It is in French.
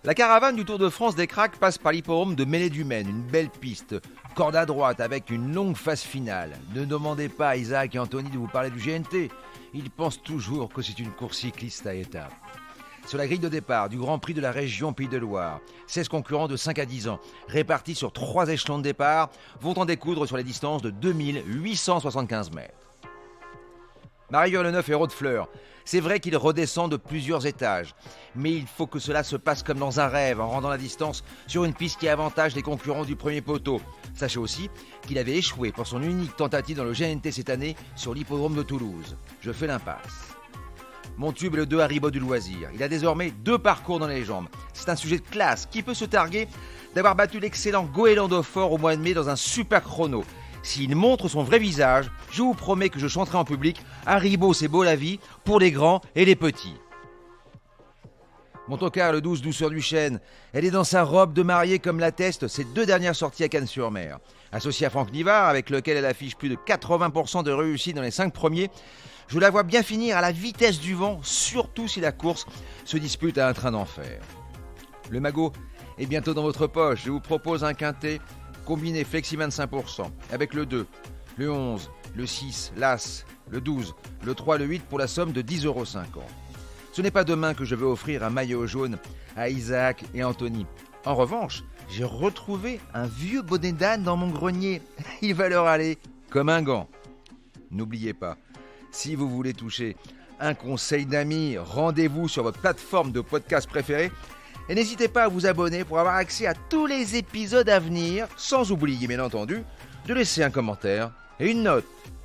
La caravane du Tour de France des Cracks passe par l'hippodrome de Mêlée-du-Maine, une belle piste, corde à droite avec une longue phase finale. Ne demandez pas à Isaac et Anthony de vous parler du GNT, ils pensent toujours que c'est une course cycliste à étapes. Sur la grille de départ du Grand Prix de la région Pays de Loire, 16 concurrents de 5 à 10 ans, répartis sur 3 échelons de départ, vont en découdre sur les distances de 2875 mètres. Mario Le Neuf héros de fleurs. C'est vrai qu'il redescend de plusieurs étages, mais il faut que cela se passe comme dans un rêve, en rendant la distance sur une piste qui avantage les concurrents du premier poteau. Sachez aussi qu'il avait échoué pour son unique tentative dans le GNT cette année sur l'hippodrome de Toulouse. Je fais l'impasse. Mon tube est le 2 Haribo du loisir. Il a désormais 2 parcours dans les jambes. C'est un sujet de classe qui peut se targuer d'avoir battu l'excellent Goéland Fort au mois de mai dans un super chrono. S'il montre son vrai visage, je vous promets que je chanterai en public « Haribo, c'est beau la vie » pour les grands et les petits. Mon tocard, le 12 Douceur du Chêne, elle est dans sa robe de mariée comme l'attestent ses 2 dernières sorties à Cannes-sur-Mer. Associée à Franck Nivard, avec lequel elle affiche plus de 80% de réussite dans les 5 premiers, je la vois bien finir à la vitesse du vent, surtout si la course se dispute à un train d'enfer. Le magot est bientôt dans votre poche. Je vous propose un quintet combiné Flexi 25%, avec le 2, le 11, le 6, l'As, le 12, le 3, le 8 pour la somme de 10,50 €. Ce n'est pas demain que je vais offrir un maillot jaune à Isaac et Anthony. En revanche, j'ai retrouvé un vieux bonnet d'âne dans mon grenier. Il va leur aller comme un gant. N'oubliez pas, si vous voulez toucher un conseil d'amis, rendez-vous sur votre plateforme de podcast préférée. Et n'hésitez pas à vous abonner pour avoir accès à tous les épisodes à venir, sans oublier bien entendu de laisser un commentaire et une note.